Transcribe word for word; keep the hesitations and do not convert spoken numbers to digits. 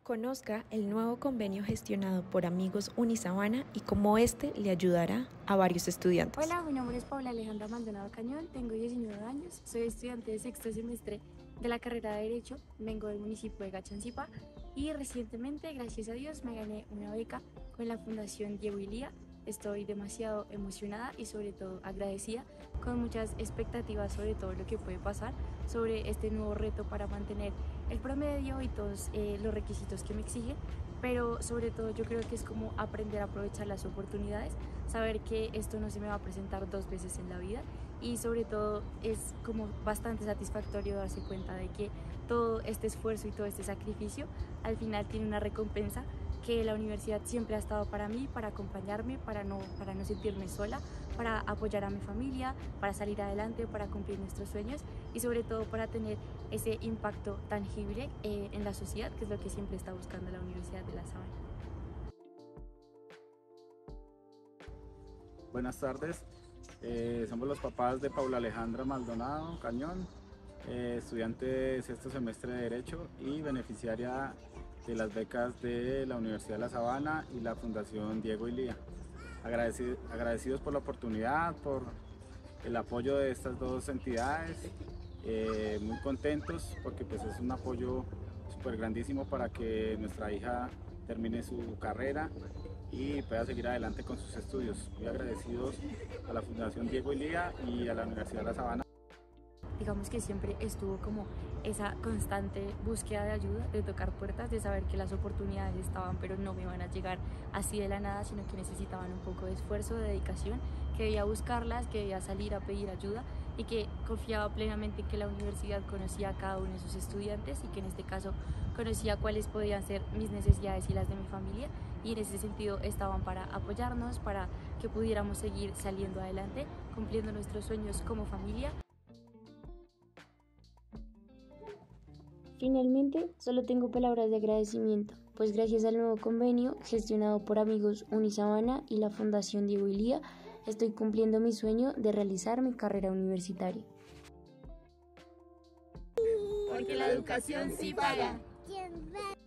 Conozca el nuevo convenio gestionado por Amigos Unisabana y cómo este le ayudará a varios estudiantes. Hola, mi nombre es Paula Alejandra Maldonado Cañón, tengo diecinueve años, soy estudiante de sexto semestre de la carrera de Derecho, vengo del municipio de Gachancipa y recientemente, gracias a Dios, me gané una beca con la Fundación Diego y Lía. Estoy demasiado emocionada y sobre todo agradecida, con muchas expectativas sobre todo lo que puede pasar, sobre este nuevo reto para mantener el promedio y todos eh, los requisitos que me exigen, pero sobre todo yo creo que es como aprender a aprovechar las oportunidades, saber que esto no se me va a presentar dos veces en la vida y sobre todo es como bastante satisfactorio darse cuenta de que todo este esfuerzo y todo este sacrificio al final tiene una recompensa, que la universidad siempre ha estado para mí, para acompañarme, para no, para no sentirme sola, para apoyar a mi familia, para salir adelante, para cumplir nuestros sueños y sobre todo para tener ese impacto tangible eh, en la sociedad, que es lo que siempre está buscando la Universidad de La Sabana. Buenas tardes, eh, somos los papás de Paula Alejandra Maldonado Cañón, eh, estudiante de sexto semestre de Derecho y beneficiaria de las becas de la Universidad de La Sabana y la Fundación Diego y Lía. Agradecido, agradecidos por la oportunidad, por el apoyo de estas dos entidades, eh, muy contentos porque pues, es un apoyo súper grandísimo para que nuestra hija termine su carrera y pueda seguir adelante con sus estudios. Muy agradecidos a la Fundación Diego y Lía y a la Universidad de La Sabana. Digamos que siempre estuvo como esa constante búsqueda de ayuda, de tocar puertas, de saber que las oportunidades estaban, pero no me iban a llegar así de la nada, sino que necesitaban un poco de esfuerzo, de dedicación, que debía buscarlas, que debía salir a pedir ayuda y que confiaba plenamente en que la universidad conocía a cada uno de sus estudiantes y que en este caso conocía cuáles podían ser mis necesidades y las de mi familia, y en ese sentido estaban para apoyarnos, para que pudiéramos seguir saliendo adelante, cumpliendo nuestros sueños como familia. Finalmente, solo tengo palabras de agradecimiento, pues gracias al nuevo convenio gestionado por Amigos Unisabana y la Fundación Diego y Lía, estoy cumpliendo mi sueño de realizar mi carrera universitaria. Porque la educación sí paga.